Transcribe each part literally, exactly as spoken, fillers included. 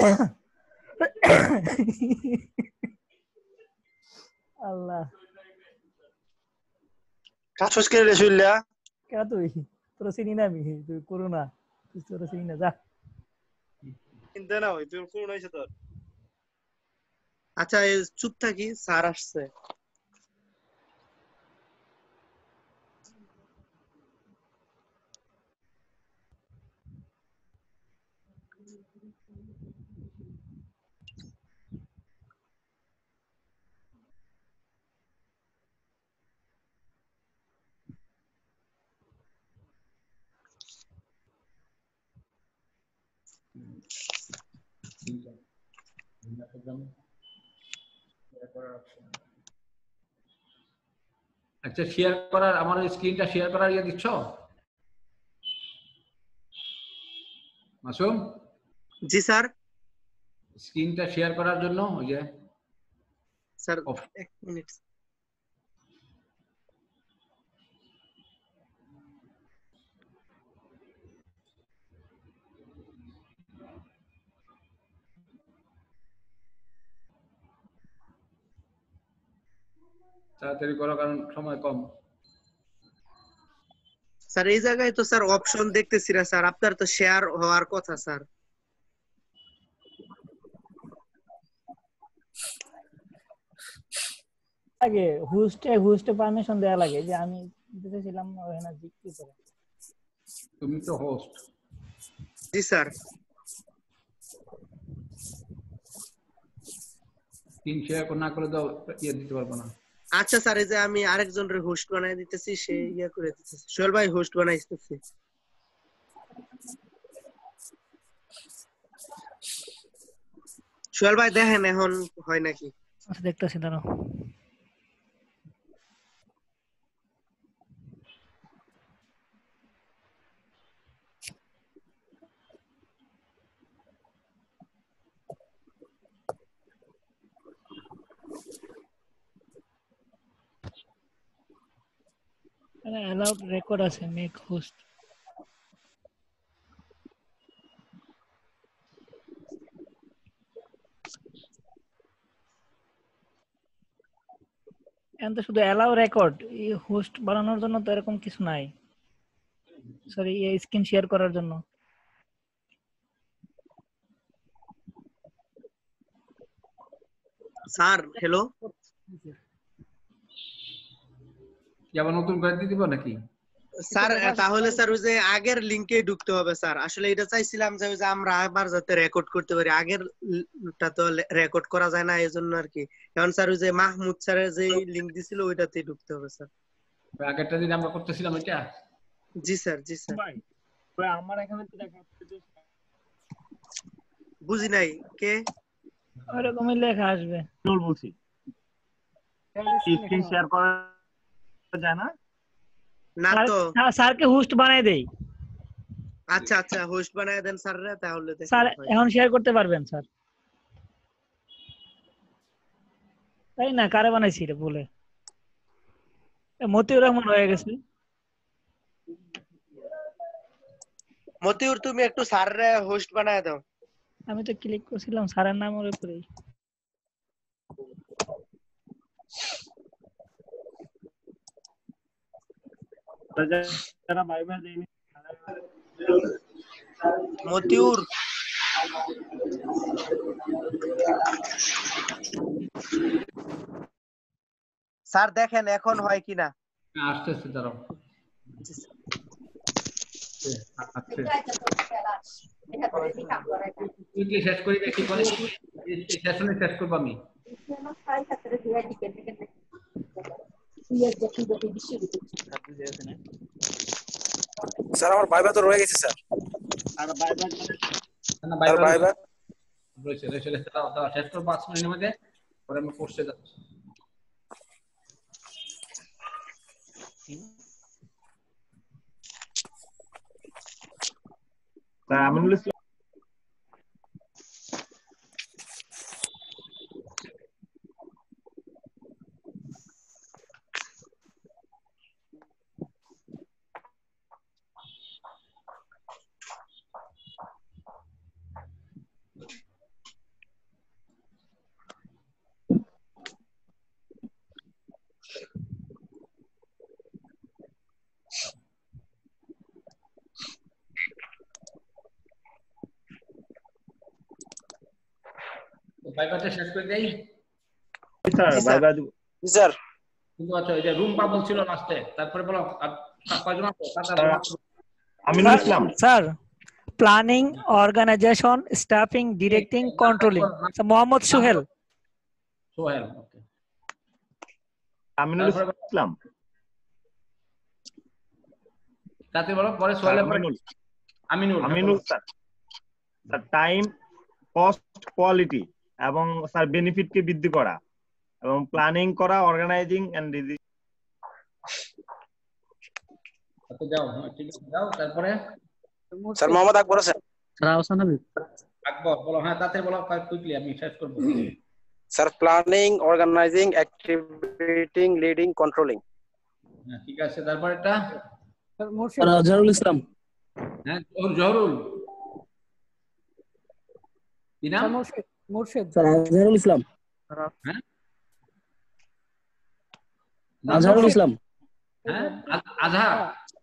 আল্লাহ কাছস কে রে শুইলা কেন তুই তোর চিনি না আমি তুই করো না তুই তোর চিনি না যা চিন্তা না হই তুই কোন হইছে তোর আচ্ছা এই চুপ থাকি স্যার আসছে আচ্ছা শেয়ার করার আমার স্ক্রিনটা শেয়ার করার ইয়ে দিচ্ছ মাসুম জি স্যার স্ক্রিনটা শেয়ার করার জন্য ওই যে স্যার এক মিনিট তাড়াতাড়ি করো কারণ সময় কম স্যার এই জায়গায় তো স্যার অপশন দেখতেছি না স্যার আপনার তো শেয়ার হওয়ার কথা স্যার আগে হোস্টে হোস্টে পারমিশন দেয়া লাগে যে আমি দিতেছিলাম ওখানে জিজ্ঞেস করে তুমি তো হোস্ট জি স্যার স্ক্রিন শেয়ার না করে দাও ইয়ে দিতে পারবো না আচ্ছা স্যার এই যে আমি আরেকজনের হোস্ট বানাই দিতেছি সে ইয়া করে দিতেছে সোহেল ভাই হোস্ট বানাইতেছি সোহেল ভাই দেখেন এখন হয় নাকি আচ্ছা দেখতেছি দাঁড়াও এখানে অ্যালাউড রেকর্ড আছে মেক হোস্ট এখানে তো শুধু অ্যালাউ রেকর্ড এই হোস্ট বানানোর জন্য তো এরকম কিছু নাই সরি এই স্ক্রিন শেয়ার করার জন্য স্যার হ্যালো কি আবার নতুন করে দিয়ে দিব নাকি স্যার তাহলে স্যার ওই যে আগের লিংকে ঢুকতে হবে স্যার আসলে এটা চাইছিলাম যে ওই যে আমরা আবার যাতে রেকর্ড করতে পারি আগেরটা তো রেকর্ড করা যায় না এজন্য আর কি এখন স্যার ওই যে মাহমুদ স্যারের যে লিংক দিছিল ওইটাতেই ঢুকতে হবে স্যার আগেরটা দিন আমরা করতেছিলাম এটা জি স্যার জি স্যার ভাই ভাই আমার এখানে তো দেখা যাচ্ছে বুঝি নাই কে ওরকমই লেখা আসবে রোল বলছি স্ক্রিন শেয়ার করা যায় না না তো স্যারকে হোস্ট বানাই দেই আচ্ছা আচ্ছা হোস্ট বানায় দেন স্যাররা তাহলে স্যার এখন শেয়ার করতে পারবেন স্যার তাই না কারে বানাইছি রে বলে মতিউর রহমান হয়ে গেছে মতিউর তুমি একটু স্যাররে হোস্ট বানায় দাও আমি তো ক্লিক করছিলাম স্যারের নামের উপরেই যারা ভাই ভাই দেয়নি মতিউর স্যার দেখেন এখন হয় কিনা আস্তে আস্তে দাঁড়াও শেষ করি কি করে সেশনে শেষ করবো আমি স্যার আমার ভাইবা তো রয়ে গেছে স্যার আর ভাই ভাই না ভাই ভাই রয়েছে রয়েছে দাও দাও শেষ করবো পাঁচ মিনিটের মধ্যে পরে আমি কোর্সে যাচ্ছি স্যার আমিনুল ইসলাম ভাইবাটা শেষ করে দেই স্যার জি, ভাইবা স্যার কিন্তু আচ্ছা এই যে রুম্পা বলছিল লাস্টে তারপরে বলো আর কয়জন আছে Aminul Islam sir planning organization staffing directing controlling Mohammad Sohel Sohel okay Aminul Islam তাতে বলো পরে সোহেলের পরে Aminul Aminul Aminul sir sir time cost quality এবং স্যার বেনিফিট কে বৃদ্ধি করা এবং প্ল্যানিং করা অর্গানাইজিং এন্ড আচ্ছা যাও হ্যাঁ ঠিক আছে যাও তারপরে sir Mohammad Akbar sir sir Ahsan Habib Akbar বলো হ্যাঁ তাতে বলো কুইকলি আমি শেষ করব sir planning organizing activating leading controlling হ্যাঁ ঠিক আছে তারপর এটা স্যার আজহারুল ইসলাম হ্যাঁ জহুর জহুরুল কি নাম মুর্শিদ স্যার আজহারুল ইসলাম হ্যাঁ আজহারুল ইসলাম হ্যাঁ আ- আজহার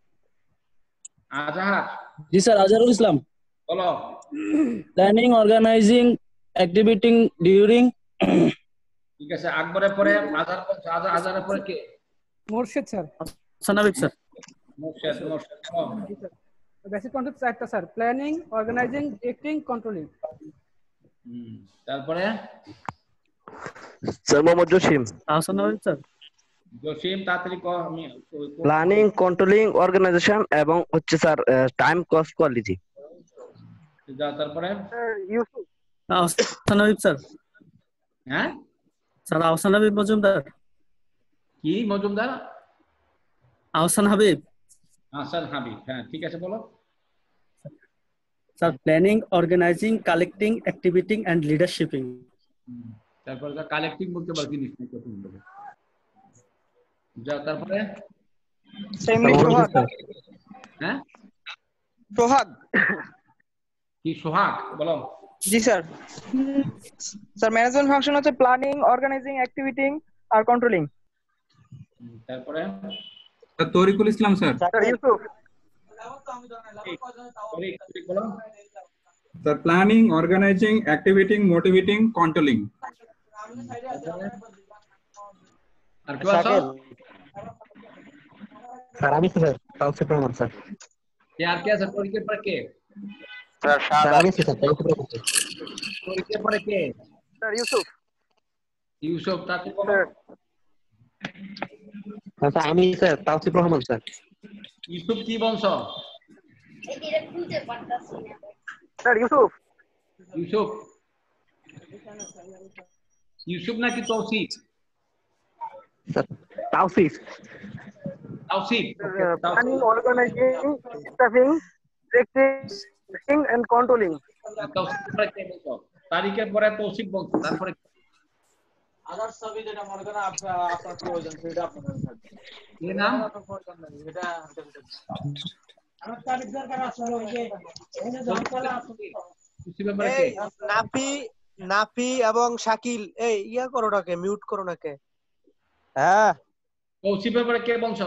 আজহার জি স্যার আজহারুল ইসলাম বলো প্ল্যানিং অর্গানাইজিং অ্যাক্টিভিটিং ডিউরিং ঠিক আছে আকবরের পরে আজহার বলছো, আজহার আজহারের পরে কে মোর্শেদ স্যার আহসান হাবিব স্যার মোর্শেদ মোর্শেদ বলো। বেসিক কনসেপ্ট চারটা sir planning organizing directing controlling হুম, তারপরে স্যার মোহাম্মদ জসিম আহসান হাবিব স্যার জসিম তাড়াতাড়ি কর আমি প্ল্যানিং কন্ট্রোলিং অর্গানাইজেশন এবং হচ্ছে স্যার টাইম কস্ট কোয়ালিটি যা তারপরে আহসান হাবিব স্যার হ্যাঁ স্যার আহসান হাবিব মজুমদার কি মজুমদার আহসান হাবিব হাসান হাবিব হ্যাঁ ঠিক আছে বলো sir planning organizing collecting activating and leadershiping হুম, তারপরে কালেক্টিং বলতে পারি জিনিস নাই কত বলবো যা তারপরে হ্যাঁ সোহাগ কি সোহাগ বলো জি স্যার স্যার ম্যানেজমেন্ট ফাংশন হচ্ছে প্ল্যানিং অর্গানাইজিং অ্যাক্টিভিটিং আর কন্ট্রোলিং হুম, তারপরে তরিকুল ইসলাম স্যার স্যার ইউসুফ তরিক, তরিক বলো sir planning organizing activating motivating controlling আর কি আছো স্যার আমি স্যার তাওসিফ রহমান স্যার কে আর কে আছে তরিকের পরে কে স্যার আমি স্যার তাওসিফ রহমান স্যার তরিকের পরে কে স্যার ইউসুফ ইউসুফ তাতে বলো স্যার আমি স্যার তাওসিফ রহমান স্যার ইউসুফ কি বংশ স্যার ইউসুফ ইউসুফ ইউসুফ নাকি Tousif sir Tawsif Tousif planning organizing staffing directing and controlling তৌসিফের পরে কে বলছো তারিখের পরে তৌসিফ বলছো তারপরে আদার সবই যেটা মনে করেন আপনার আপনার প্রয়োজন সেটা আপনার কি নাম এটা আমার তারিখ দরকার আছে ওই যে এখানে যখন করা আছে তৌসিফের পরে এই কে নাফি নাফি এবং শাকিল এই ইয়া করো নাকে মিউট করো নাকে হ্যাঁ তৌসিফের পরে কে বলছো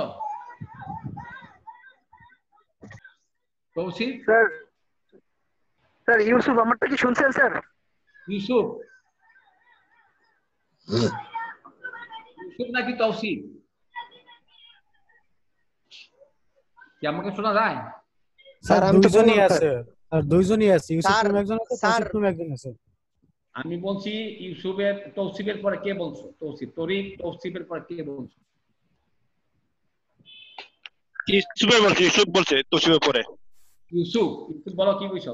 তৌসিফ স্যার স্যার ইউসুফ আমারটা কি শুনছেন স্যার ইউসুফ ইউসুফ নাকি তৌসিফ কি আমাকে শোনা যায় স্যার আমি তো দুইজনই আছে আর দুইজনই আছে ইউসুফ স্যার, নামে একজন আছে স্যার। তৌসিফ নামে একজন আছে আমি বলছি ইউসুফের তৌসিফের পরে কে বলছো তৌসিফ তরিক তৌসিফের পরে কে বলছো ইউসুফের বলছে ইউসুফ বলছে তৌসিফের পরে ইউসুফ ইউসুফ বলো কি কইছো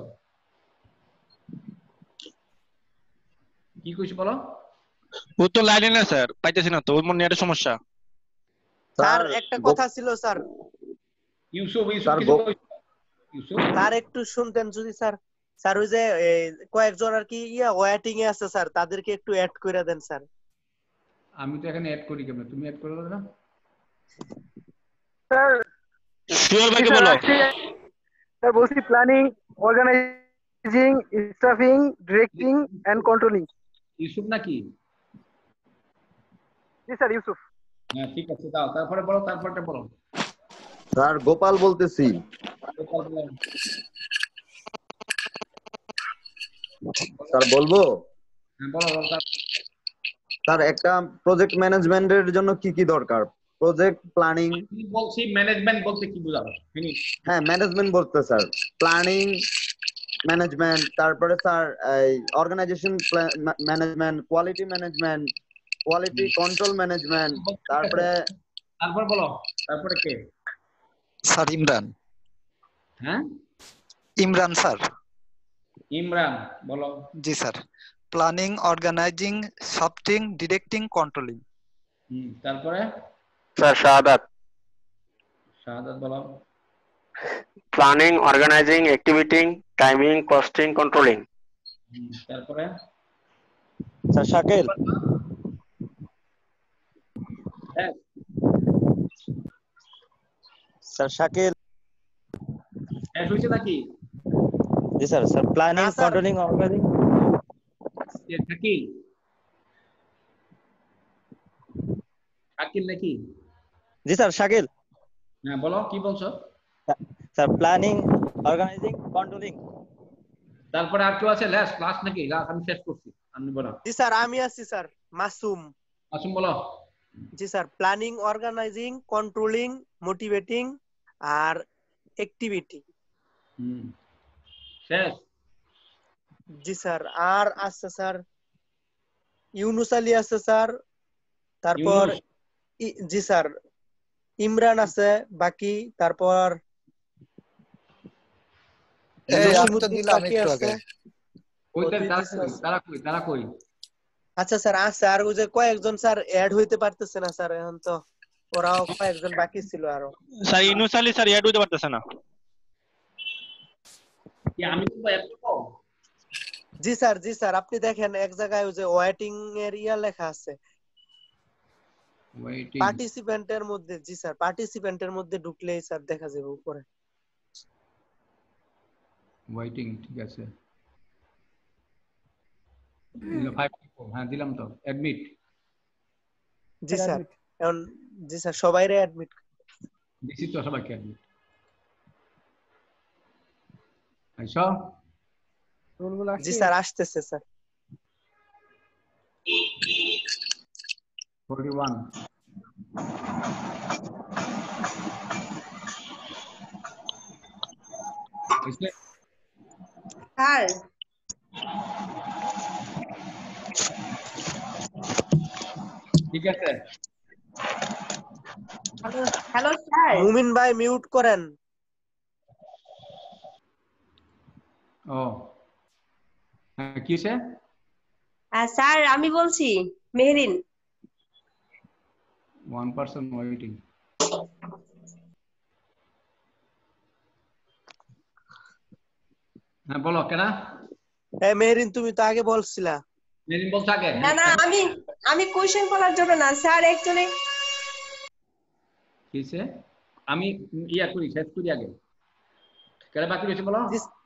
কি কইছো বলো ও তো লাইনে না স্যার পাইতেছি না তো ওর মনে একটা সমস্যা স্যার একটা কথা ছিল স্যার ইউসুফ ইউসুফ স্যার, কিছু গো- কইছো ইউসুফ স্যার একটু শুনতেন যদি স্যার স্যার ওই যে এই, কয়েকজন আর কি ইয়া ওয়েটিং এ আছে স্যার তাদেরকে একটু অ্যাড করে দেন স্যার আমি তো এখানে অ্যাড করি কেমন তুমি অ্যাড করে দাও না স্যার সুয়েল ভাইকে বলো স্যার বলছি planning organizing staffing directing and controlling Yusuf নাকি জি স্যার ইউসুফ হ্যাঁ ঠিক আছে দাও তারপরে বলো তারপরটা বলো স্যার গোপাল বলতেছি গোপাল বলো। স্যার বলবো হ্যাঁ বলো বলো স্যার। স্যার একটা প্রজেক্ট ম্যানেজমেন্টের জন্য কি কি দরকার? Project planning. আমি বলছি ম্যানেজমেন্ট বলতে কি বোঝাবো? ফিনিশ। হ্যাঁ ম্যানেজমেন্ট বলতে স্যার প্ল্যানিং ম্যানেজমেন্ট, তারপরে স্যার এই organization management, quality management, quality control management, তারপরে তারপর বলো তারপরে কে? স্যার ইমরান। হ্যাঁ ইমরান স্যার। ইমরান বলো। জি স্যার। প্ল্যানিং, অর্গানাইজিং, সফটিং, ডিরেক্টিং, কন্ট্রোলিং। হুম তারপরে? স্যার শাহাদাত। শাহাদাত বলো। Planning, organizing, activating, timing, costing, controlling. হুম তারপরে? স্যার শাকিল। হ্যাঁ স্যার শাকিল। শেষ হয়েছে নাকি? জি sir. Sir planning, controlling, organizing. Shakil Shakil নাকি? জি স্যার শাকিল। হ্যাঁ বলো কি বলছো? Sir planning, organising, controlling. তারপরে আর কেউ আছে? লাস্ট লাস্ট নাকি? লাস্ট আমি শেষ করছি। আমি বলো। জি স্যার আমি আছি স্যার। মাসুম। মাসুম বলো। জি sir planning, organising, controlling, motivating আর অ্যাক্টিভিটি। হুম শেষ। জি স্যার আর আছে স্যার ইউনুস আলী আছে স্যার, তারপর জি স্যার ইমরান আছে বাকি, তারপর এই আমি তো দিলাম একটু আগে। ওইটা তারা কই তারা কই? আচ্ছা স্যার আছে আর ওই যে কয়েকজন স্যার অ্যাড হইতে পারতেছে না স্যার, এখন তো ওরাও কয়েকজন বাকি ছিল আরো। Sir Yunus Ali sir add হইতে পারতেছে না। কি আমি তো অ্যাড করব? জি স্যার জি স্যার আপনি দেখেন এক জায়গায় ওই যে ওয়েটিং এর ইয়া লেখা আছে ওয়েটিং পার্টিসিপেন্টের মধ্যে। জি স্যার পার্টিসিপেন্টের মধ্যে ঢুকলেই স্যার দেখা যাবে উপরে ওয়েটিং। ঠিক আছে দিলাম ফাইভ। হ্যাঁ দিলাম তো অ্যাডমিট। জি স্যার এখন জি স্যার সবাইরে অ্যাডমিট দিছি তো সবাইকে অ্যাডমিট। আচ্ছা জি স্যার আসতেছে স্যার। forty-one স্যার ঠিক আছে। Hello sir. মুমিন ভাই মিউট করেন। ও হ্যাঁ কি আছে? স্যার আমি বলছি মেহরিন। one person waiting. হ্যাঁ বলো কেনা? এই মেহরিন তুমি তো আগে বলছিলা। মেহরিন বলছ আগে? না না আমি আমি কোশ্চেন করার জন্য না স্যার অ্যাকচুয়ালি কিসে আমি ইয়া করি শেষ করি আগে। কেন বাকি রয়েছে বলো?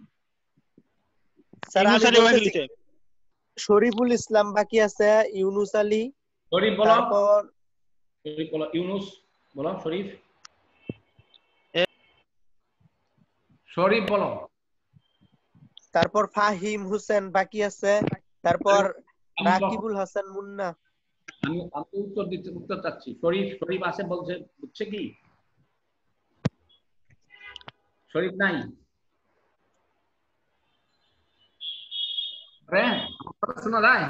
স্যার আমি বলছি শরীফুল ইসলাম বাকি আছে, ইউনুস আলী। শরীফ বলো। তারপর শরীফ বলো। ইউনুস বলো। শরীফ শরীফ বলো। তারপর ফাহিম হোসেন বাকি আছে, তারপর রাকিবুল হাসান মুন্না। আমি আমি উত্তর দিতে উত্তর চাচ্ছি। শরীফ শরীফ আছে বলছে বুঝছে কি? শরীফ নাই? আরে শোনা যায়?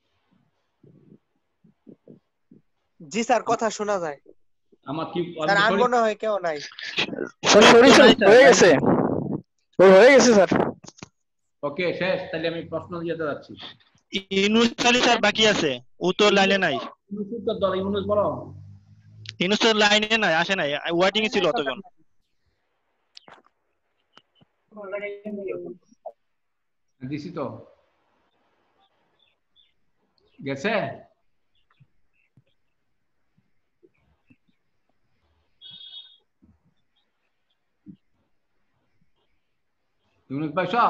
জি স্যার কথা শোনা যায়। আমার কি স্যার আর মনে হয় কেউ নাই। স্যার শরীফ হয়ে গেছে। ও হয়ে গেছে স্যার। ওকে শেষ। তাহলে আমি প্রশ্ন দিয়ে যাচ্ছি। ইউনুস আলী স্যার বাকি আছে, ও তো লাইনে নাই। ইউনুস উত্তর দাও। ইউনুস বলো। ইউনুস তো লাইনে নাই, আসে নাই, ওয়েটিং এ ছিল তখন। দিছি তো গেছে। ইউনুস ভাই সব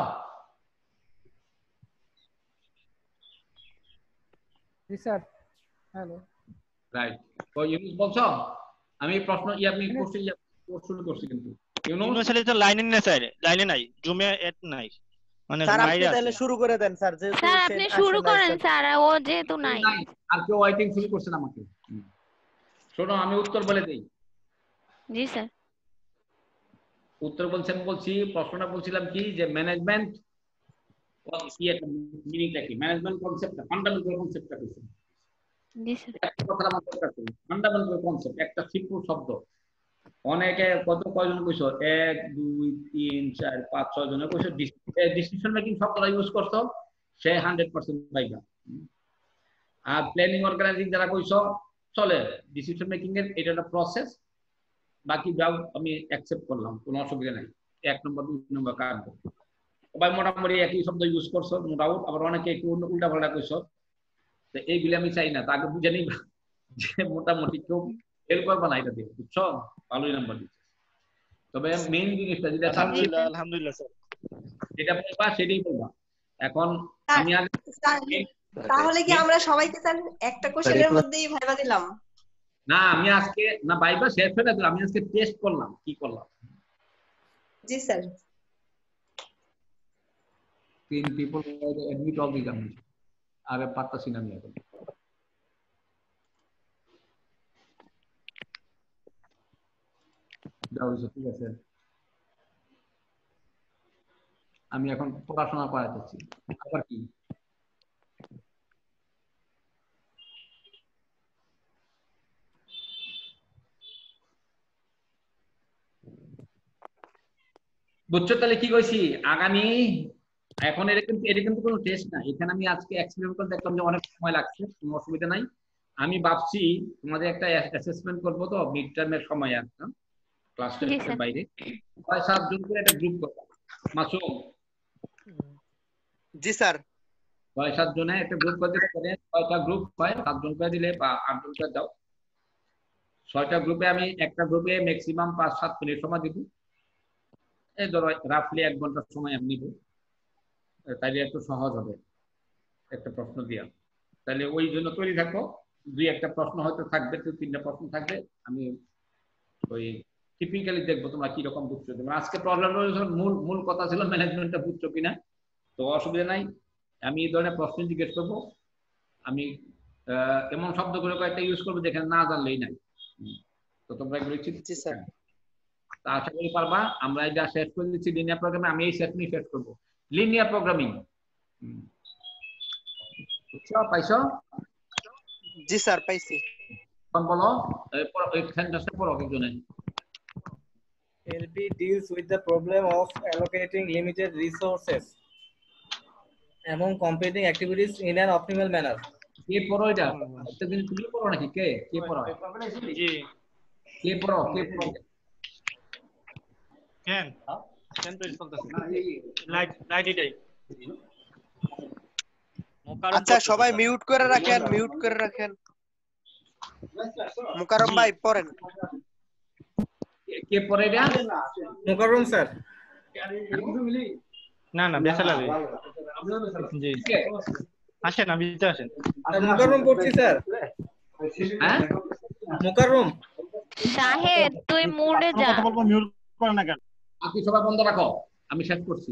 জি স্যার। Hello right. তো ইউনুস বলছো আমি প্রশ্ন ই আপনি কোশ্চেন ইয়া শুরু করছি কিন্তু ইউনুস আলী তো লাইনে নাই স্যার, লাইনে নাই, জুমে এট নাই। মানে স্যার আপনি বাইরে আছে তাহলে শুরু করে দেন স্যার যেহেতু স্যার সে আপনি আসে শুরু নাই করেন স্যার। স্যার ও যেহেতু নাই নাই, আর কেউ ওয়াইটিং শুরু করছেন আমাকে। শোনো আমি উত্তর বলে দেই। জি স্যার উত্তর বলছেন বলছি, প্রশ্নটা বলছিলাম কি যে ম্যানেজমেন্ট কি একটা মিনিংটা কি, ম্যানেজমেন্ট কনসেপ্টটা ফান্ডামেন্টাল কনসেপ্টটা কি? জি স্যার একটা কথা আমার দরকার ছিল, ফান্ডামেন্টাল কনসেপ্ট একটা সিম্পল শব্দ। অনেকে কত কয়জন কইছো, এক দুই তিন চার পাঁচ ছয় জনে কইছো ডিসিশন মেকিং শব্দটা ইউজ করছো, সে হান্ড্রেড পার্সেন্ট পাইবা। আর প্ল্যানিং অর্গানাইজিং যারা কইছো চলে, ডিসিশন মেকিং এর এটা একটা প্রসেস, বাকি যাও আমি অ্যাকসেপ্ট করলাম, কোনো অসুবিধা নাই। এক নম্বর দুই নম্বর কাজ সবাই মোটামুটি একই শব্দ ইউজ করছো, নো ডাউট। আবার অনেকে একটু উল্টা পাল্টা কইছো, তো এইগুলি আমি চাই না, তাকে বুঝে নিবা যে মোটামুটি কেউ ফেল করবা না এটা দিয়ে, বুঝছো? ভালোই নাম্বার দিচ্ছে। তবে মেইন জিনিসটা যেটা আলহামদুলিল্লাহ আলহামদুলিল্লাহ স্যার, যেটা বলবা সেটাই বলবা। এখন আমি আগে তাহলে কি আমরা সবাইকে স্যার একটা কোশ্চেনের মধ্যেই ভাইবা দিলাম? না আমি আজকে না ভাইবা শেষ হয়ে গেল, আমি আজকে টেস্ট করলাম কি করলাম। জি স্যার তিন পিপল এডমিট অল দিলাম, আর পারতাছি না আমি এখন। ঠিক আছে, আমি এখন পড়াশোনা করাতেছি। আবার কি বুঝছো? তাহলে কি কইছি আগামী, এখন এটা কিন্তু এটা কিন্তু কোনো টেস্ট না, এখানে আমি আজকে এক্সপেরিমেন্ট করে দেখলাম যে অনেক সময় লাগছে, কোনো অসুবিধা নাই। আমি ভাবছি তোমাদের একটা অ্যাসেসমেন্ট করবো তো মিড টার্মের সময়, একটা ক্লাস টেস্টের বাইরে ছয় সাত জন করে একটা গ্রুপ করবো। মাসুম জি স্যার ছয় সাত জনে একটা গ্রুপ করতে পারে, ছয়টা গ্রুপ হয়, সাত জন করে দিলে বা আট জন করে দাও, ছয়টা গ্রুপে আমি একটা গ্রুপে ম্যাক্সিমাম পাঁচ সাত মিনিট সময় দিব। এই ধরো রাফলি এক ঘন্টার সময় আমি নিব, তাইলে একটু সহজ হবে একটা প্রশ্ন দিয়া। তাহলে ওই জন্য তৈরি থাকো, দুই একটা প্রশ্ন হয়তো থাকবে, দু তিনটা প্রশ্ন থাকবে, আমি ওই টিপিক্যালি দেখবো তোমরা কিরকম বুঝছো। আজকে প্রবলেম মূল মূল কথা ছিল ম্যানেজমেন্টটা বুঝছো কিনা, তো অসুবিধা নাই। আমি এই ধরনের প্রশ্ন জিজ্ঞেস করবো, আমি এমন শব্দগুলো কয়েকটা ইউজ করবো যেখানে না জানলেই নাই, তো তোমরা এগুলো তা আশা করি পারবা। আমরা যা শেষ করে দিচ্ছি লিনিয়ার প্রোগ্রামে, আমি এই সেট নিয়ে শেষ করবো। লিনিয়ার প্রোগ্রামিং পাইছো? জি স্যার পাইছি। বলো এই সেন্টেন্সটা পড়ো একজনে। L P deals with the problem of allocating limited resources among competing activities in an optimal manner. কে পড়ো এটা? একটা দিন তুমি পড়ো নাকি? কে কে পড়ো? জি কে পড়ো? কে পড়ো? কেন কেন তো চলতেছে লাইট লাইট এটাই। আচ্ছা সবাই মিউট করে রাখেন, মিউট করে রাখেন। মুকাররম ভাই পড়েন। কে পড়ে এটা? মুকাররম স্যার। না না বেসাল আলী জি আসেন, আপনি ভিতরে আসেন। মুকাররম পড়ছি স্যার। হ্যাঁ মুকাররম শাহেদ তুই মুডে যা। কথা বলবো মিউট করে না কেন? আপনি সবাই বন্ধ রাখো, আমি শেষ করছি।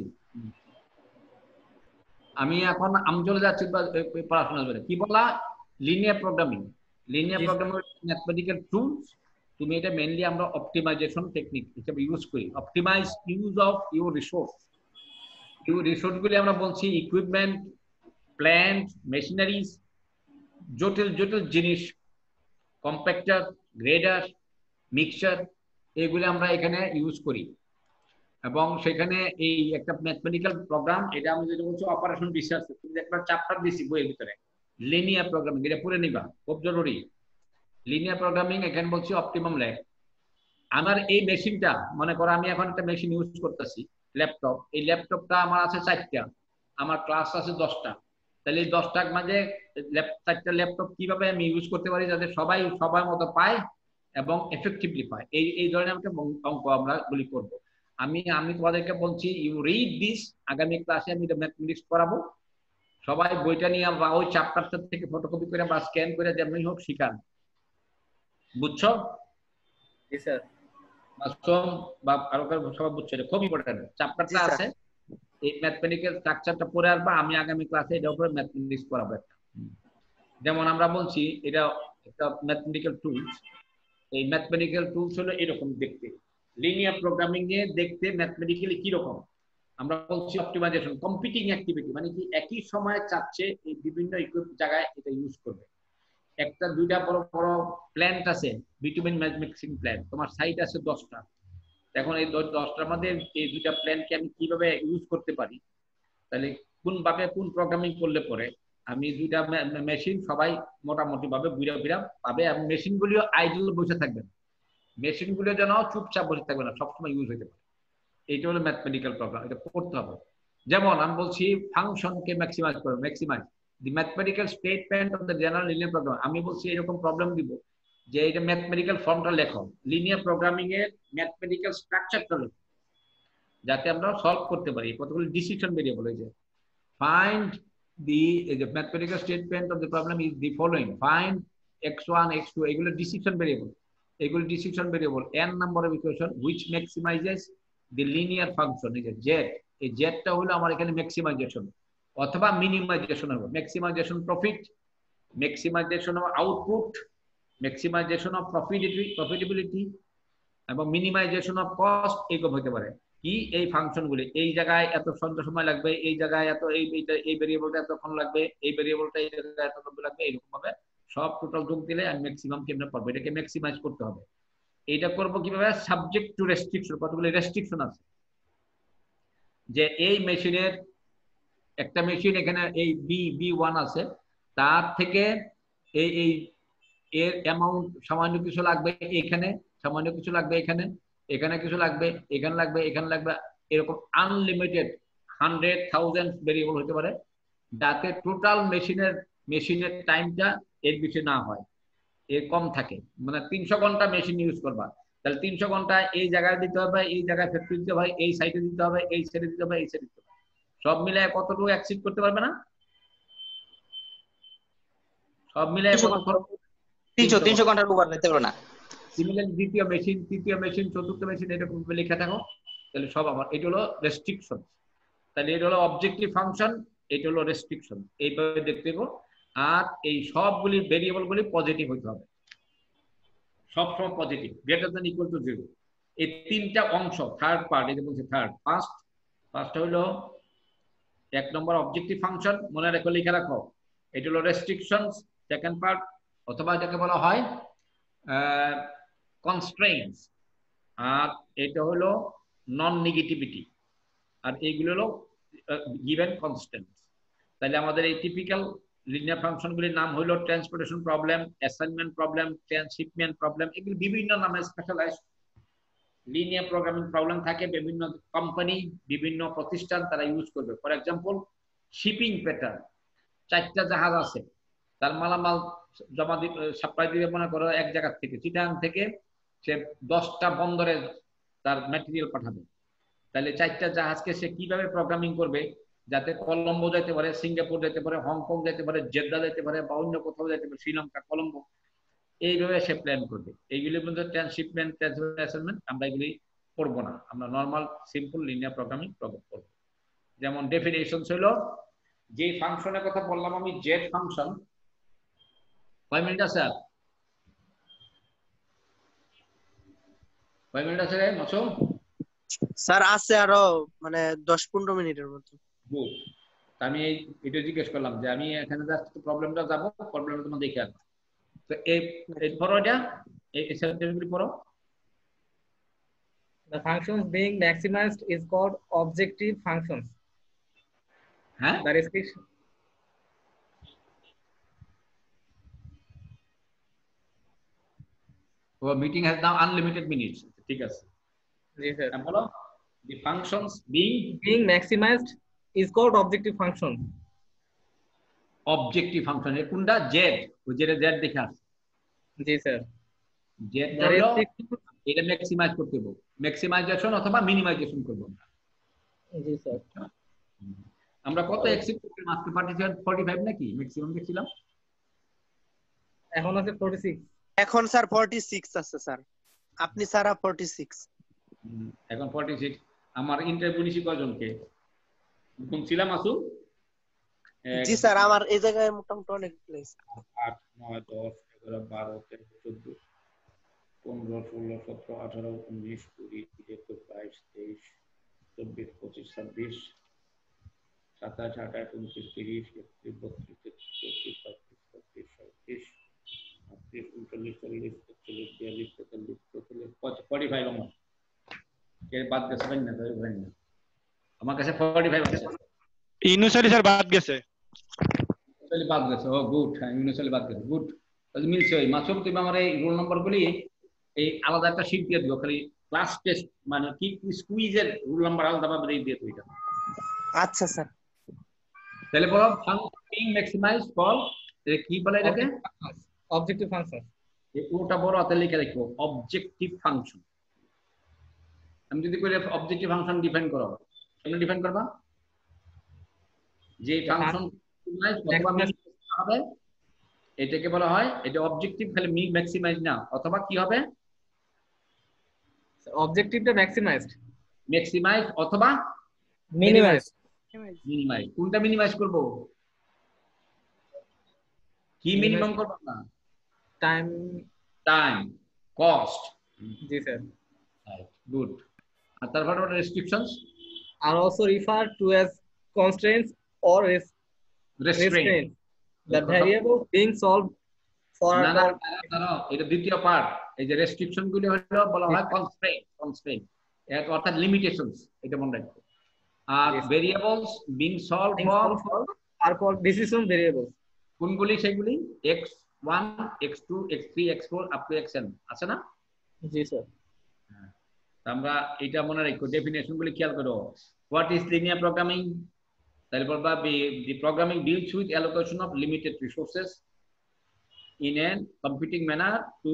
আমি এখন আমি চলে যাচ্ছি পড়াশোনার ব্যাপারে। কি বলা? Linear programming. Linear programming mathematical tools, তুমি এটা মেইনলি আমরা অপটিমাইজেশন টেকনিক হিসেবে ইউজ করি। Optimize use of your resource. Your রিসোর্সগুলি আমরা বলছি ইকুইপমেন্ট, প্ল্যান্ট, মেশিনারিজ, জটিল জটিল জিনিস, কম্প্যাক্টর, গ্রেডার, মিক্সচার, এগুলি আমরা এখানে ইউজ করি। এবং সেখানে এই একটা ম্যাথমেটিক্যাল প্রোগ্রাম, এটা আমি যেটা বলছি অপারেশন রিসার্চ, তুমি একটা চ্যাপ্টার দিছি বইয়ের ভিতরে লিনিয়ার প্রোগ্রামিং, এটা পড়ে নিবা, খুব জরুরি। লিনিয়ার প্রোগ্রামিং এখানে বলছি অপটিমাম ল্যাব। আমার এই মেশিনটা মনে করো আমি এখন একটা মেশিন ইউজ করতেছি, ল্যাপটপ। এই ল্যাপটপটা আমার আছে চারটা, আমার ক্লাস আছে দশটা। তাহলে এই দশটার মাঝে চারটা ল্যাপটপ কিভাবে আমি ইউজ করতে পারি যাতে সবাই সবার মতো পায় এবং এফেক্টিভলি পায়, এই এই ধরনের একটা অঙ্ক আমরা গুলি করবো। আমি আমি তোমাদেরকে বলছি ইউ রিড দিস, আগামী ক্লাসে আমি এটা ম্যাথমেটিক্স করাবো। সবাই বইটা নিয়ে বা ওই চ্যাপ্টারটা থেকে ফটোকপি করে বা স্ক্যান করে যেমনি হোক শিখান, বুঝছো? জি স্যার। মাসুম বা আরো কারো সবাই বুঝছো? এটা খুব ইম্পর্টেন্ট চ্যাপ্টারটা আছে, এই ম্যাথমেটিক্যাল স্ট্রাকচারটা পড়ে আসবা, আমি আগামী ক্লাসে এটার উপরে ম্যাথমেটিক্স পড়াবো একটা। যেমন আমরা বলছি এটা একটা ম্যাথমেটিক্যাল টুলস, এই ম্যাথমেটিক্যাল টুলস হলো এরকম দেখতে, লিনিয়ার প্রোগ্রামিং এ দেখতে ম্যাথমেটিক্যালি কি রকম। আমরা বলছি অপটিমাইজেশন, কম্পিটিং অ্যাক্টিভিটি, মানে কি একই সময়ে চাচ্ছে এই বিভিন্ন জায়গায় এটা ইউজ করবে। একটা দুইটা বড় বড় প্ল্যান্ট আছে, বিটুমিন মিক্সিং প্ল্যান্ট, তোমার সাইট আছে দশটা, এখন এই দশটার মধ্যে এই দুইটা প্ল্যানকে আমি কিভাবে ইউজ করতে পারি, তাহলে কোন ভাবে কোন প্রোগ্রামিং করলে পরে আমি দুইটা মেশিন সবাই মোটামুটি ভাবে বুঝা ফিরা পাবে, এবং মেশিনগুলিও আইডল বসে থাকবে না, মেশিনগুলো যেন চুপচাপ বসে থাকবে না, সবসময় ইউজ হতে পারে। এইটা হলো ম্যাথমেটিক্যাল প্রোগ্রাম, এটা করতে হবে। যেমন আমি বলছি ফাংশনকে ম্যাক্সিমাইজ করো, maximize the mathematical statement of the general linear program. আমি বলছি এরকম প্রবলেম দিব যে এটা ম্যাথমেটিক্যাল ফর্মটা লেখো, লিনিয়ার প্রোগ্রামিং এর ম্যাথমেটিক্যাল স্ট্রাকচারটা লেখো, যাতে আমরা সলভ করতে পারি। কতগুলো ডিসিশন ভেরিয়েবল হয়েছে, find the mathematical statement of the problem is the following, find x one x two, এগুলো ডিসিশন ভেরিয়েবল, এগুলো decision variable n number of equation which maximizes the linear function. এই যে Z, এই জেডটা হলো আমার এখানে maximisation অথবা মিনিমাইজেশন হবে। Maximization profit, maximization of output, maximization of profitability profitability এবং মিনিমাইজেশন অফ কস্ট, এরকম হতে পারে। কি এই ফাংশনগুলি এই জায়গায় এত সময় লাগবে, এই জায়গায় এত এই এই ভেরিয়েবলটা এতক্ষণ লাগবে, এই ভেরিয়েবলটা এই জায়গায় এত লাগবে, এরকম ভাবে সব টোটাল যোগ দিলে আমি ম্যাক্সিমাম কেমনে পাবো, এটাকে ম্যাক্সিমাইজ করতে হবে। এইটা করবো কিভাবে, সাবজেক্ট টু রেস্ট্রিকশন, কতগুলো রেস্ট্রিকশন আছে, যে এই মেশিনের একটা মেশিন এখানে এই বি বি ওয়ান আছে, তার থেকে এই এই এর অ্যামাউন্ট সামান্য কিছু লাগবে, এখানে সামান্য কিছু লাগবে, এখানে এখানে কিছু লাগবে, এখানে লাগবে, এখানে লাগবে, এরকম আনলিমিটেড হান্ড্রেড থাউজেন্ড ভেরিয়েবল হতে পারে, যাতে টোটাল মেশিনের মেশিনের টাইমটা এর বেশি না হয়, এর কম থাকে। মানে তিনশো ঘন্টা মেশিন ইউজ করবা, তাহলে তিনশো ঘন্টা এই জায়গায় দিতে হবে, এই জায়গায় ফ্যাক্টরি দিতে হবে, এই সাইডে দিতে হবে, এই সাইডে দিতে হবে, এই সাইডে দিতে হবে, সব মিলে কতটুকু অ্যাক্সিড করতে পারবে না, সব মিলে তিনশো তিনশো ঘন্টার উপর নিতে পারবে না। সিমিলার দ্বিতীয় মেশিন, তৃতীয় মেশিন, চতুর্থ মেশিন, এরকম লেখা থাকো, তাহলে সব আমার। এটা হলো রেস্ট্রিকশন, তাহলে এটা হলো অবজেক্টিভ ফাংশন, এটা হলো রেস্ট্রিকশন, এইভাবে দেখতে হবে। আর এই সবগুলি ভেরিয়েবল গুলি পজিটিভ হতে হবে, সবসময় positive, greater than equal to zero. এই তিনটা অংশ, থার্ড পার্ট, এটা বলছে থার্ড। ফার্স্ট ফার্স্ট হলো এক নম্বর অবজেক্টিভ ফাংশন, মনে রাখো, লিখে রাখো, এটা হলো রেস্ট্রিকশনস। সেকেন্ড পার্ট, অথবা যাকে বলা হয় কনস্ট্রেইনস, আর এটা হলো নন নেগেটিভিটি, আর এইগুলো হলো গিভেন কনস্ট্যান্টস। তাহলে আমাদের এই টিপিক্যাল লিনিয়ার ফাংশনগুলির নাম হলো transportation problem, assignment problem, transhipment problem, এগুলি বিভিন্ন নামে স্পেশালাইজড লিনিয়ার প্রোগ্রামিং প্রবলেম থাকে। বিভিন্ন কোম্পানি, বিভিন্ন প্রতিষ্ঠান তারা ইউজ করবে। ফর এক্সাম্পল, শিপিং প্যাটার্ন, চারটা জাহাজ আছে, তার মালামাল জমা দিবে, সাপ্লাই দিবে, মনে করো এক জায়গা থেকে, চিটাগাং থেকে সে দশটা বন্দরে তার ম্যাটেরিয়াল পাঠাবে, তাহলে চারটা জাহাজকে সে কিভাবে প্রোগ্রামিং করবে যাতে কলম্বো যেতে পারে, সিঙ্গাপুর যেতে পারে, হংকং যেতে পারে, জেদ্দা যেতে পারে, বা অন্য কোথাও যেতে পারে, শ্রীলঙ্কা, কলম্বো, এইভাবে সে প্ল্যান করবে। এইগুলির মধ্যে ট্রান্সশিপমেন্ট, ট্রান্সফার, অ্যাসাইনমেন্ট আমরা এগুলি পড়বো না, আমরা নর্মাল সিম্পল লিনিয়ার প্রোগ্রামিং করবো। যেমন ডেফিনেশনস হলো, যে ফাংশনের কথা বললাম আমি, জেড ফাংশন, কয় মিনিট আছে আর কয় মিনিট আছে রে মাসুম? স্যার আছে আরো মানে দশ পনেরো মিনিটের মতো। গুড, আমি এটা জিজ্ঞেস করলাম যে আমি এখানে জাস্ট প্রবলেমটা যাবো, প্রবলেমটা তোমার দেখে আসবো। তো এই এই পড়ো, এটা এই সেন্টেন্সগুলি পড়ো। The functions being maximized is called objective functions. হ্যাঁ, The restriction our meeting has now unlimited minutes. ঠিক আছে, জি স্যার, বলো। The functions being being maximized is called objective function. Objective function এর কোনটা? জেড, ওই যে জেড দেখে আসছে। জি স্যার, জেড হলো এটা ম্যাক্সিমাইজ করতে হবে, ম্যাক্সিমাইজেশন অথবা মিনিমাইজেশন করব আমরা। জি স্যার, আমরা কত এক্সিট করতে মাত্র পার্টিসিপেন্ট পঁয়তাল্লিশ নাকি ম্যাক্সিমাম দেখছিলাম, এখন আছে छियालीस। এখন স্যার छियालीस আছে স্যার, আপনি সারা छियालीस। এখন छियालीस। আমার ইন্টারভিউ নিছি কয়জনকে? শুনছিলাম মাসুম? জি স্যার, আমার এই জায়গায় মোটামুটি অনেক প্লেস। আট নয় দশ এগারো বারো তেরো চোদ্দ পনেরো ষোলো সতেরো আঠারো উনিশ কুড়ি একুশ বাইশ তেইশ চব্বিশ পঁচিশ ছাব্বিশ সাতাশ আঠাশ উনত্রিশ তিরিশ একত্রিশ বত্রিশ তেত্রিশ চৌত্রিশ পঁয়ত্রিশ ছত্রিশ সাঁইত্রিশ আটত্রিশ উনচল্লিশ চল্লিশ একচল্লিশ বিয়াল্লিশ তেতাল্লিশ চৌচল্লিশ ফর্টি ফাইভ আমার বাদ গেছে না না আমার কাছে ফর্টি ফাইভ আছে। ইউনুসালি স্যার বাদ গেছে। ইউনুসালি বাদ গেছে। ও গুড, হ্যাঁ ইউনুসালি বাদ গেছে, গুড। তাহলে মিলছে। ওই মাসুম তুমি আমার এই রোল নাম্বারগুলি এই আলাদা একটা শীট দিয়ে দিও, খালি ক্লাস টেস্ট মানে কি স্কুইজের রোল নাম্বার আলাদা ভাবে দিয়ে দিও এটা। আচ্ছা স্যার। তাহলে বলো ফাংশন ম্যাক্সিমাইজ ফর কি বলে এটাকে? Objective function. এই ওটা বড় হাতে লিখে রাখো, অবজেক্টিভ ফাংশন। আমি যদি কই অবজেক্টিভ ফাংশন ডিফাইন করো, কেমনে ডিফাইন করবা? যে ফাংশন হবে এটাকে বলা হয়, এটা অবজেক্টিভ খালি মি ম্যাক্সিমাইজ না, অথবা কি হবে? অবজেক্টিভটা ম্যাক্সিমাইজড, ম্যাক্সিমাইজ অথবা মিনিমাইজ। মিনিমাইজ কোনটা মিনিমাইজ করব? কি মিনিমাম করব না? Time time cost. জি স্যার। Right, good. আর তারপর restrictions are also referred to as constraints or res restraints. The variable being solved for না না না এটা দ্বিতীয় পার্ট। এই যে রেস্ট্রিকশন গুলো হলো বলা হয় কনস্ট্রেইন, কনস্ট্রেইন এর অর্থাৎ লিমিটেশনস, এটা মনে রাখো। আর variables being solved for are called decision variables। কোনগুলি সেগুলি? X one x two x three x four up to xn আছে না? জি স্যার। আমরা এটা মনে রাখো, ডেফিনেশন গুলি খেয়াল করো। What is linear programming? তাহলে বলবা the programming deals with allocation of limited resources in a computing manner to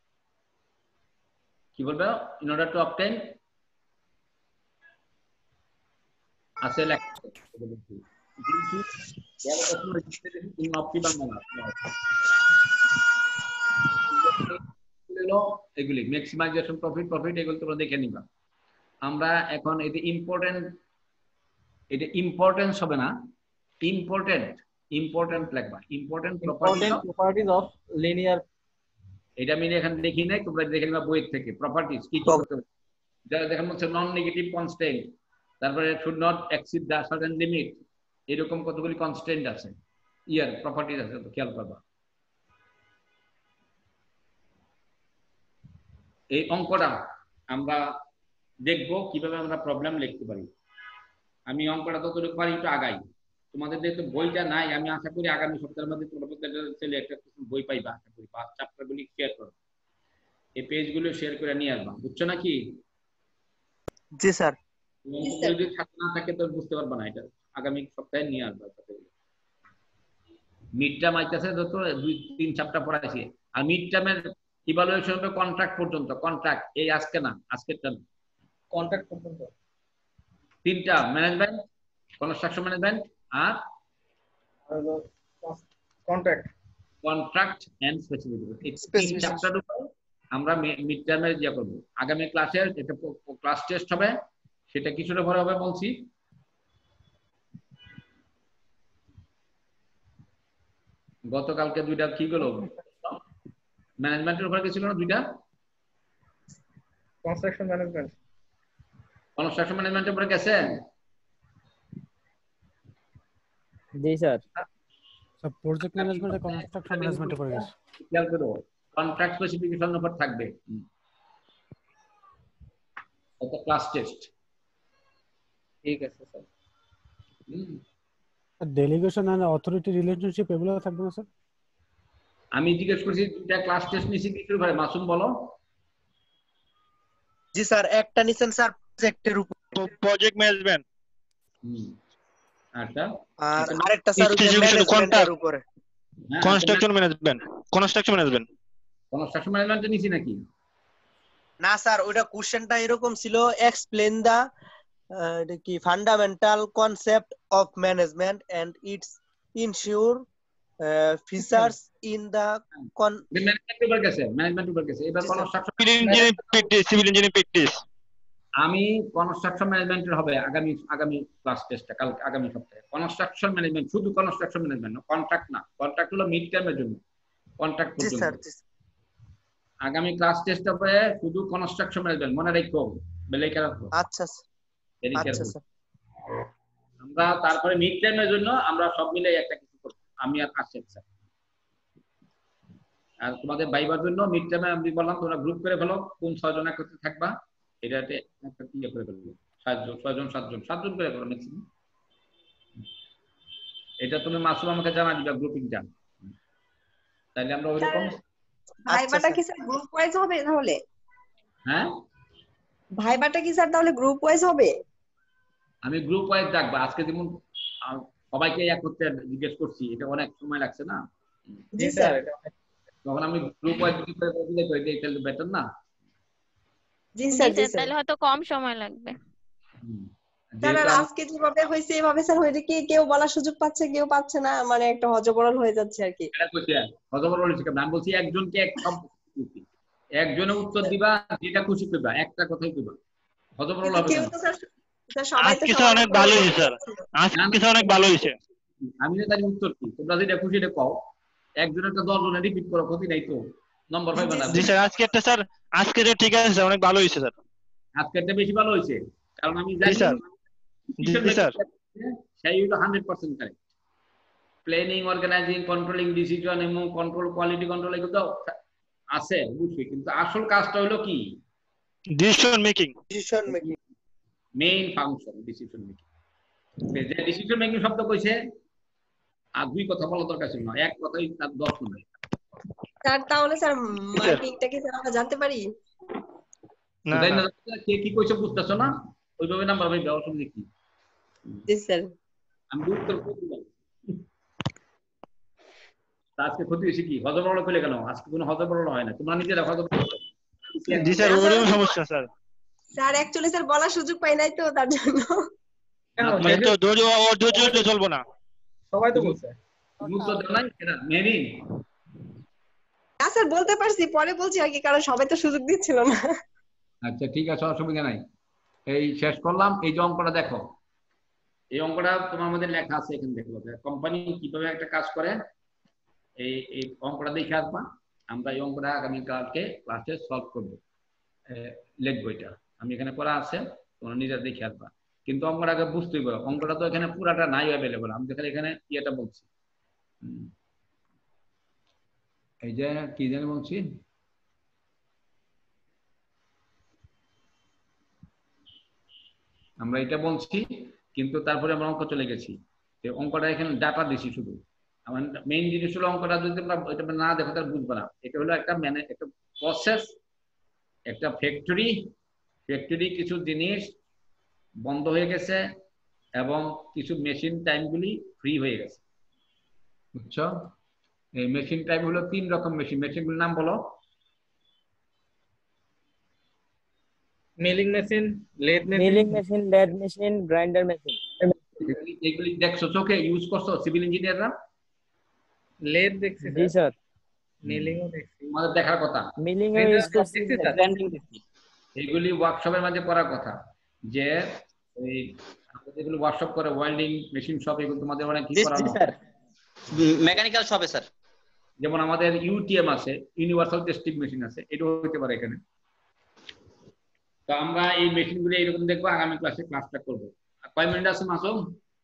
কি বলবা? in order to obtain আসলে in optimal manner। এগুলি ম্যাক্সিমাইজেশন, প্রফিট প্রফিট এগুলো তোমরা দেখে নিবা। আমরা এখন এই যে ইম্পর্টেন্ট, এটা ইম্পর্টেন্স হবে না, ইম্পর্টেন্ট ইম্পর্টেন্ট লিখবা। ইম্পর্টেন্ট প্রপার্টিজ অফ লিনিয়ার, এটা আমি এখানে দেখি নাই, তোমরা দেখে নিবা বই থেকে। প্রপার্টিজ কি করতে হবে, যারা দেখেন হচ্ছে নন নেগেটিভ কনস্ট্যান্ট, তারপরে should not exceed the certain limit, এরকম কতগুলি কনস্ট্যান্ট আছে, ইয়ার প্রপার্টিজ আছে, তো খেয়াল করবা। এই অঙ্কটা আমরা দেখবো কিভাবে আমরা প্রবলেম লিখতে পারি। আমি অঙ্কটা যতটুকু পারি একটু আগাই। তোমাদের যেহেতু বইটা নাই, আমি আশা করি আগামী সপ্তাহের মধ্যে তোমরা ছেলে একটা বই পাইবা, আশা করি। পাঁচ চ্যাপ্টার গুলি শেয়ার করো, এই পেজ গুলো শেয়ার করে নিয়ে আসবা, বুঝছো নাকি? জি স্যার। যদি ছাত্র না থাকে তো বুঝতে পারবা না, এটা আগামী সপ্তাহে নিয়ে আসবা। মিড টার্ম আইতেছে, যত দুই তিন চ্যাপ্টার পড়াইছি। আর মিড টার্মের ইভালুয়েশন হবে কন্ট্রাক্ট পর্যন্ত। কন্ট্রাক্ট এই আজকে না, আজকেরটা না, কন্ট্রাক্ট পর্যন্ত তিনটা, ম্যানেজমেন্ট, কনস্ট্রাকশন ম্যানেজমেন্ট আর কন্ট্রাক্ট কন্ট্রাক্ট এন্ড স্পেসিফিকেশন। এই তিন চ্যাপ্টার উপর আমরা মিড টার্মের ইয়া করব। আগামী ক্লাসে এটা ক্লাস টেস্ট হবে, সেটা কিছুটা পরে হবে বলছি। গতকালকে দুইটা কি গেল, ম্যানেজমেন্টের উপর কিছু না, দুইটা কনস্ট্রাকশন ম্যানেজমেন্ট, কনস্ট্রাকশন ম্যানেজমেন্টের উপরে গেছে। জি স্যার। সব প্রজেক্ট ম্যানেজমেন্ট আর কনস্ট্রাকশন ম্যানেজমেন্টের উপরে গেছে। খেয়াল করো, কন্ট্রাক্ট স্পেসিফিকেশন উপর থাকবে। এটা ক্লাস টেস্ট। ঠিক আছে স্যার। হুম, ডেলিগেশন এন্ড অথরিটি রিলেশনশিপ এগুলো থাকবে না স্যার? আমি জিজ্ঞেস করছি দুইটা ক্লাস টেস্ট নিছি কিসের উপরে? মাসুম বলো। জি স্যার, একটা নিছেন স্যার প্রজেক্টের উপর, প্রজেক্ট ম্যানেজমেন্ট। হুম, আচ্ছা। আর আরেকটা স্যার ম্যানেজমেন্টের উপরে, construction management. Construction management construction management নিছি নাকি? না স্যার, ওটা কোশ্চেনটা এরকম ছিল, এক্সপ্লেইন দা এটা কি fundamental concept of management and its ensure features in the management উপর গেছে, ম্যানেজমেন্ট উপর গেছে। এবার construction civil engineering practice, civil engineering practice. আমি কনস্ট্রাকশন ম্যানেজমেন্টের হবে আগামী আগামী ক্লাস টেস্টটা কাল আগামী সপ্তাহে কনস্ট্রাকশন ম্যানেজমেন্ট, শুধু কনস্ট্রাকশন ম্যানেজমেন্ট না, কন্ট্রাক্ট না, কন্ট্রাক্ট হলো মিড টার্মের জন্য, কন্ট্রাক্ট জি পর্যন্ত। স্যার আগামী ক্লাস টেস্ট হবে শুধু কনস্ট্রাকশন ম্যানেজমেন্ট, মনে রাখো বেলে রাখো। আচ্ছা আচ্ছা স্যার। আমরা তারপরে মিড টার্মের জন্য আমরা সব মিলে একটা কিছু করব, আমি আর আশিক স্যার। আর তোমাদের ভাইবার জন্য মিড টার্মে আমি বললাম তোমরা গ্রুপ করে ফেলো, কোন ছয়জন একত্রে থাকবা এটাতে একটা ইয়ে করে ফেলবো, সাতজন ছয়জন সাতজন সাতজন করে করো ম্যাক্সিমাম। এটা তুমি মাসুম আমাকে জানা দিবা গ্রুপিংটা, তাহলে আমরা ওইরকম। ভাইবাটা কি স্যার গ্রুপ ওয়াইজ হবে তাহলে? হ্যাঁ ভাইবাটা কি স্যার তাহলে গ্রুপ ওয়াইজ হবে? আমি গ্রুপ ওয়াইজ ডাকবো। আজকে যেমন সবাইকে এক করতে জিজ্ঞেস করছি, এটা অনেক সময় লাগছে না? জি স্যার। তখন আমি গ্রুপ ওয়াইজ দিলে করে দিই, তাহলে বেটার না? জি স্যার জি স্যার। তাহলে হয়তো কম সময় লাগবে। স্যার আর আজকে যেভাবে হইছে এভাবে স্যার হইলে কি কেউ বলার সুযোগ পাচ্ছে কেউ পাচ্ছে না, মানে একটা হজবরল হয়ে যাচ্ছে আর কি। এটা কইছি হজবরল হইছে কেন? আমি বলছি একজনকে এক সব একজনের উত্তর দিবা, যেটা খুশি করবা, একটা কথাই কইবা, হজবরল হবে কেউ না। তো স্যার স্যার সবাই তো আজকে অনেক ভালো হইছে স্যার, আজকে অনেক ভালো হইছে। আমি না জানি উত্তর কি, তোমরা যেটা খুশি এটা কও, একজনের তো দশ জনের রিপিট করো, ক্ষতি নাই তো, নম্বর পাইবা না। জি স্যার আজকে একটা স্যার আজকে যে ঠিক আছে স্যার, অনেক ভালো হইছে স্যার। আজকেরটা বেশি ভালো হইছে কারণ আমি জানি স্যার জি স্যার সেই হলো hundred percent correct. Planning, organising, controlling, decision এবং কন্ট্রোল, কোয়ালিটি কন্ট্রোল এগুলো তো আছে বুঝছি, কিন্তু আসল কাজটা হলো কি? Decision making. Decision making main function decision making. যে ডিসিশন মেকিং শব্দ কইছে আর দুই কথা বলা দরকার ছিল না, এক কথাই তার দশ মিনিট। স্যার তাহলে স্যার মার্কিংটা কি স্যার আমরা জানতে পারি? না না কে কি কইছে বুঝতাছো না, ওইভাবে নাম্বার ভাই দেওয়া শুনে কি? জি স্যার। আমি উত্তর করে দিলাম। আজকে ক্ষতি হয়েছে কি? হজবরল কইলে কেন? আজকে কোনো হজবরল হয় না, তোমরা নিজেরা হজবরল। জি স্যার ওরকম সমস্যা স্যার। স্যার অ্যাকচুয়ালি স্যার বলার সুযোগ পাই নাই তো তার জন্য। মানে তো ধৈর্য ও ধৈর্য চলবো না। সবাই তো বলছে উত্তর দেন নাই এটা মেরি। না স্যার বলতে পারছি, পরে বলছি আর কি, কারণ সবাই তো সুযোগ দিচ্ছিল না। আচ্ছা ঠিক আছে, অসুবিধা নাই। এই শেষ করলাম। এই যে অঙ্কটা দেখো, এই অঙ্কটা তোমার মধ্যে লেখা আছে এখানে, দেখো কোম্পানি কিভাবে একটা কাজ করে, এই এই অঙ্কটা দেখে আসবা। আমরা এই অঙ্কটা আগামীকালকে ক্লাসে সলভ করবো, লিখবো। এটা আমি এখানে করা আছে, তোমরা নিজেরা দেখে আসবা। কিন্তু অঙ্কটা আগে বুঝতেই পারো, অঙ্কটা তো এখানে পুরাটা নাই অ্যাভেলেবল, আমি তো এখানে ইয়েটা বলছি। এই যে কি জানি বলছি, আমরা এটা বলছি কিন্তু তারপরে আমরা অঙ্ক চলে গেছি। অঙ্কটা এখানে ডাটা দিছি শুধু। আমার মেইন জিনিস হলো অঙ্কটা যদি তোমরা এটা না দেখো তাহলে বুঝবে না। এটা হলো একটা ম্যানে একটা প্রসেস, একটা ফ্যাক্টরি, ফ্যাক্টরি কিছু জিনিস বন্ধ হয়ে গেছে এবং কিছু মেশিন টাইমগুলি ফ্রি হয়ে গেছে, বুঝছো? এই মেশিন টাইম হলো তিন রকম মেশিন। মেশিনগুলোর নাম বলো। Milling machine, lathe machine. Milling machine, lathe machine, grinder machine. এইগুলি দেখছো চোখে ইউজ করছো সিভিল ইঞ্জিনিয়াররা? লেদ দেখছি জি স্যার। মিলিং ও দেখছি। আমাদের দেখার কথা। মিলিং এ ইউজ করছি, গ্রাইন্ডিং দেখছি। এইগুলি ওয়ার্কশপের মধ্যে করার কথা, যে এই আমাদের যেগুলো ওয়ার্কশপ করে ওয়েল্ডিং মেশিন সব, এগুলো তোমাদের অনেক কি করানো স্যার মেকানিক্যাল শপে স্যার। যেমন আমাদের ইউটিএম আছে, ইউনিভার্সাল টেস্টিং মেশিন আছে, এটাও হতে পারে এখানে। তো আমরা এই মেশিনগুলো এইরকম দেখবো, আগামী ক্লাসে ক্লাসটা করবো। কয় মিনিট আছে মাসুম?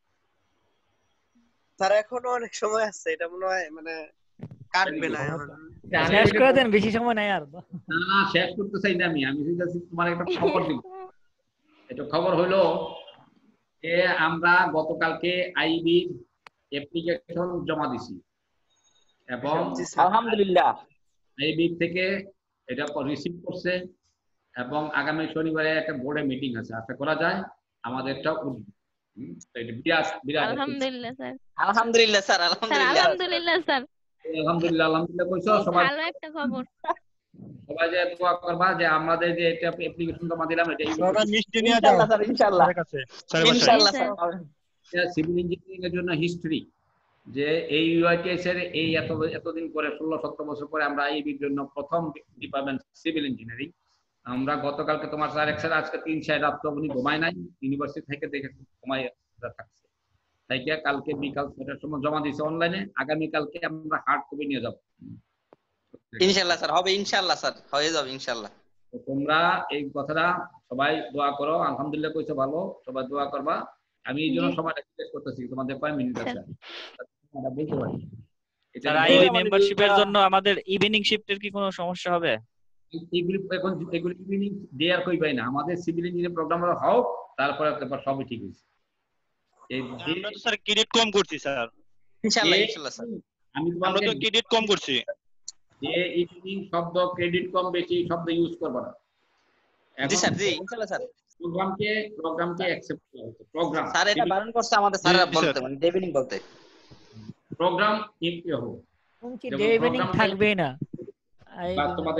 স্যার এখনো অনেক সময় আছে, এটা মনে হয় মানে কাটবে না এখন। শেষ করে দেন, বেশি সময় নাই আর। না না শেষ করতে চাই না আমি, আমি চাইছি তোমার একটা খবর দিব। এটা খবর হলো যে আমরা গতকালকে আইবি অ্যাপ্লিকেশন জমা দিছি এবং আলহামদুলিল্লাহ আইবি থেকে এটা রিসিভ করছে এবং আগামী শনিবারে একটা বোর্ডে মিটিং আছে, আশা করা যায় আমাদেরটা উঠবে। এটা বিরাট বিরাট আলহামদুলিল্লাহ স্যার। আলহামদুলিল্লাহ স্যার। আলহামদুলিল্লাহ আলহামদুলিল্লাহ স্যার। আলহামদুলিল্লাহ আলহামদুলিল্লাহ কইছো সবাই। ভালো একটা খবর। সবাই যে দোয়া করবা যে আমাদের যে এটা অ্যাপ্লিকেশন জমা দিলাম এটা মিষ্টি নিয়ে যাও স্যার। ইনশাআল্লাহ কাছে ইনশাআল্লাহ স্যার। সিভিল ইঞ্জিনিয়ারিং এর জন্য হিস্ট্রি, যে এই ইউআইটিএস এর এই এত এতদিন পরে ষোলো সতেরো বছর পরে আমরা আইবির জন্য প্রথম ডিপার্টমেন্ট সিভিল ইঞ্জিনিয়ারিং আমরা গতকালকে তোমার স্যার এক স্যার আজকে তিন চার রাত তো উনি ঘুমায় নাই, ইউনিভার্সিটি থেকে দেখে ঘুমায় থাকছে, তাই কি কালকে বিকাল ছয়টার সময় জমা দিয়েছে অনলাইনে, আগামী কালকে আমরা হার্ড কপি নিয়ে যাব ইনশাআল্লাহ স্যার, হবে ইনশাআল্লাহ স্যার, হয়ে যাবে ইনশাআল্লাহ। তোমরা এই কথাটা সবাই দোয়া করো, আলহামদুলিল্লাহ কইছো ভালো, সবাই দোয়া করবা। আমি এই জন্য সময়টা জিজ্ঞেস করতেছি তোমাদের কয় মিনিট আছে এটা বলতে পারি। স্যার আইবি মেম্বারশিপের জন্য আমাদের ইভিনিং শিফটের কি কোনো সমস্যা হবে? এগুলি এখন এগুলি ইভিনিং দেয়ার কই পাই না, আমাদের সিভিল ইঞ্জিনিয়ারিং প্রোগ্রামটা হোক তারপরে তারপর সবই ঠিক হইছে। এই আমরা তো স্যার ক্রেডিট কম করছি স্যার। ইনশাআল্লাহ ইনশাআল্লাহ স্যার, আমি আমরা তো ক্রেডিট কম করছি। যে ইভিনিং শব্দ ক্রেডিট কম বেশি শব্দ ইউজ করব না। জি স্যার, জি ইনশাআল্লাহ স্যার। প্রোগ্রামকে প্রোগ্রামকে অ্যাকসেপ্ট করতে হবে। প্রোগ্রাম স্যার এটা বারণ করছে আমাদের স্যাররা বলতে, মানে ডে ইভিনিং বলতে। প্রোগ্রাম কি হবে? উনকি ডে ইভিনিং থাকবে না। বাস তোমাদের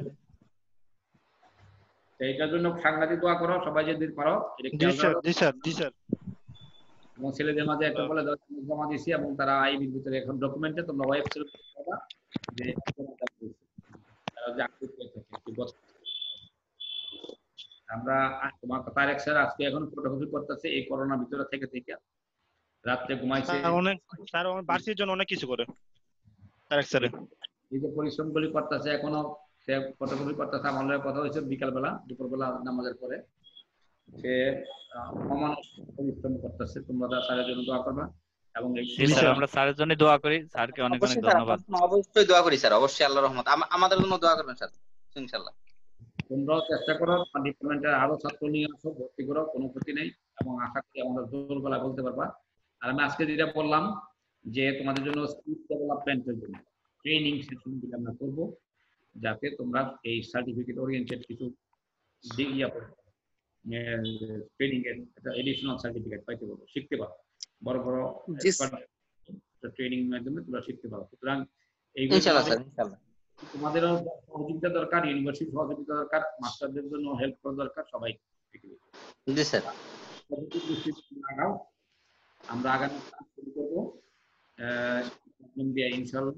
এইটার জন্য সাংঘাতিক দোয়া করো সবাই যদি পারো। জি স্যার, জি স্যার, জি স্যার। এবং ছেলেদের মাঝে একটা বলে দাও জমা দিয়েছি এবং তারা আইবির ভিতরে এখন ডকুমেন্টে তোমরা ওয়েবসাইট পাবা যে তারা যে আপডেট করে থাকে। আমরা তোমার তারেক স্যার আজকে এখন ফটোকপি করতেছে এই করোনার ভিতরে থেকে থেকে রাতে ঘুমাইছে। স্যার অনেক স্যার আমার বার্ষিক জন্য অনেক কিছু করে তারেক স্যার। এই যে পরিশ্রমগুলি করতেছে এখনো সে ফটোকপি করতেছে। আমার কথা হয়েছে বিকাল বেলা দুপুরবেলা নামাজের পরে সে অমানুষ পরিশ্রম করতেছে। তোমরা স্যারের জন্য দোয়া করবা এবং স্যার আমরা স্যারের জন্য দোয়া করি। স্যারকে অনেক অনেক ধন্যবাদ। অবশ্যই দোয়া করি স্যার, অবশ্যই আল্লাহর রহমত আমাদের জন্য দোয়া করবেন স্যার ইনশাআল্লাহ। তোমরাও চেষ্টা করো ডিপার্টমেন্টের আরো ছাত্র নিয়ে আসো, ভর্তি করো, কোনো ক্ষতি নেই এবং আশা করি আমাদের জোর গলা বলতে পারবা। আর আমি আজকে যেটা বললাম যে তোমাদের জন্য স্কিল ডেভেলপমেন্টের জন্য ট্রেনিং সেশন গুলো আমরা করবো যাতে তোমরা এই সার্টিফিকেট ওরিয়েন্টেড কিছু ইয়া ট্রেনিং এর একটা এডিশনাল সার্টিফিকেট পাইতে পারবো, শিখতে পারো, বড় বড় ট্রেনিং মাধ্যমে তোমরা শিখতে পারো। সুতরাং এইগুলো তোমাদেরও সহযোগিতা দরকার, ইউনিভার্সিটি সহযোগিতা দরকার, মাস্টারদের জন্য হেল্প করা দরকার সবাই। জি স্যার, আমরা আগামী শুরু করবো ইনশাআল্লাহ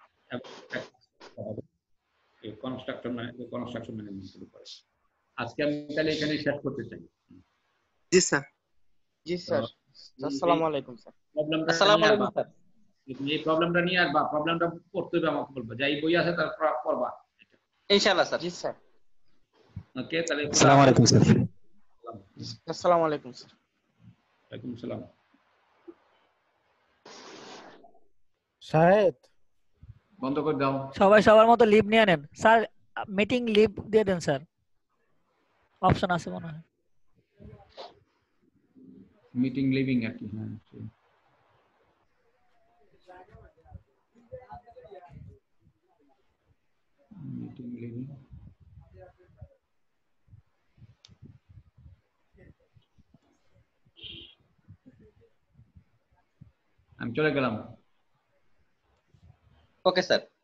কনস্ট্রাকশন কনস্ট্রাকশন ম্যানেজমেন্ট শুরু করে। আজকে আমি তাহলে এখানে শেষ করতে চাই। জি স্যার। জি স্যার, আসসালামু আলাইকুম স্যার। প্রবলেমটা আসসালামু আলাইকুম স্যার। এই প্রবলেমটা নিয়ে আসবা, প্রবলেমটা পড়তে হবে আমাকে বলবা, যাই বই আছে তার পড়বা ইনশাআল্লাহ স্যার। জি স্যার। ওকে তাহলে আসসালামু আলাইকুম স্যার। আসসালামু আলাইকুম স্যার। ওয়ালাইকুম আসসালাম। শাহেদ বন্ধ করে দাও। সবাই সবার মতো লিভ নিয়ে নেন স্যার, মিটিং লিভ দিয়ে দেন স্যার, অপশন আছে মনে হয় মিটিং লিভিং আর কি। হ্যাঁ মিটিং লিভিং আমি চলে গেলাম। Okay sir.